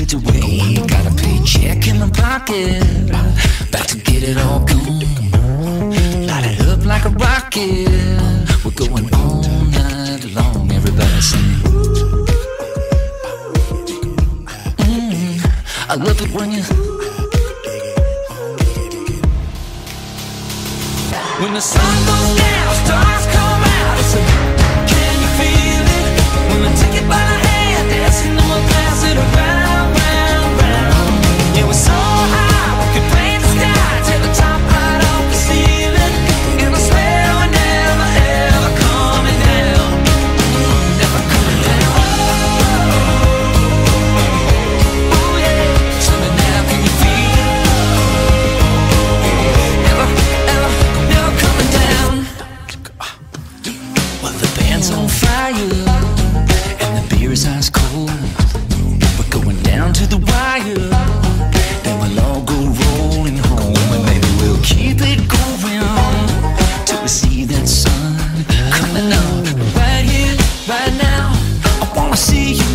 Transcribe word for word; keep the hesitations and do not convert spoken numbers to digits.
weeks away. Got a paycheck in my pocket, about to get it all gone. Light it up like a rocket. We're going all night long. Everybody sing. Mm, I love it when you. When the sun goes down, stars come out. It's a, can you feel it? When I take it by the hand, dancing, and we'll pass it around, round, round. Yeah, we're so high, we could paint the sky, tear the top right off the ceiling. And I swear we're never, ever coming down, never coming down. Oh yeah, tell me now, can you feel it? Never, ever, never coming down. Well, the band's on fire and the beer is ice cold. We're going down to the wire, then we'll all go rolling home. And maybe we'll keep it going till we see that sun coming up. Right here, right now, I wanna see you